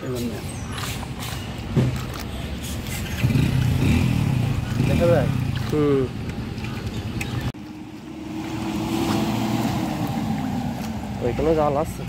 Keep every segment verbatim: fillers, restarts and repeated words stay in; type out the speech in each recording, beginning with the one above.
দেখা যায় হুম ওইখানে জাল আছে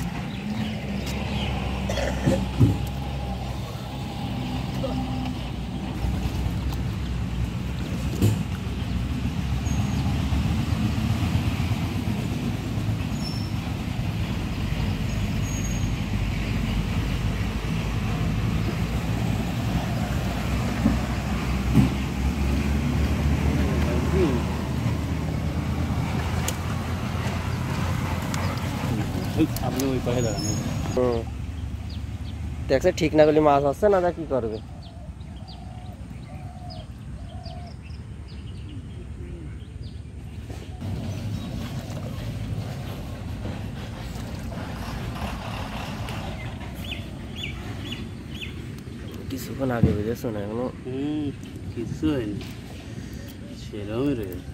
আপনি ওই পাশে দাঁড়ান হুম দেখছে ঠিক না করলে মাছ আসছে না কি করবে কিছুক্ষণ আগে বেজেছো না এখনো হুম কিছু হয়নি সেরকমই রয়েছে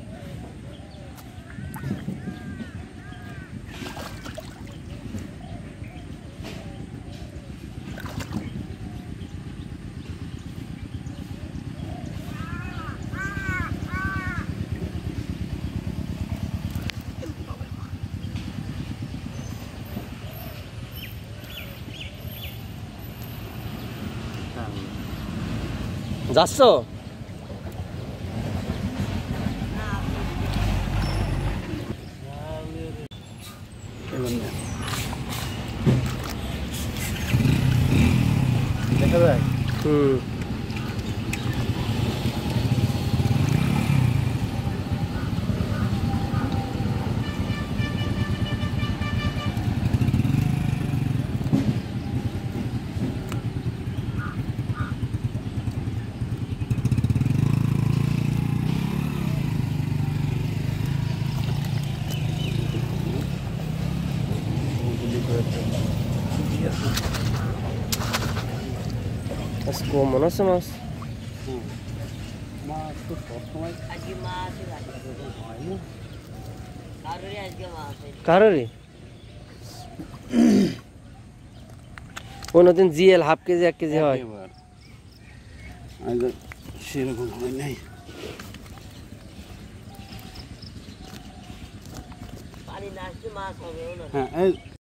যাচ্ছ দেখা যায় হুম Es como no se más. Más তো সব সময় আজকে মাছ হয় না কারোরই আজকে মাছ কারোরই কোনদিন জিএল হাফ কেজি এক কেজি হয় আজ সেরকম হয় নাই পানি না আসলে মাছ হবে না হ্যাঁ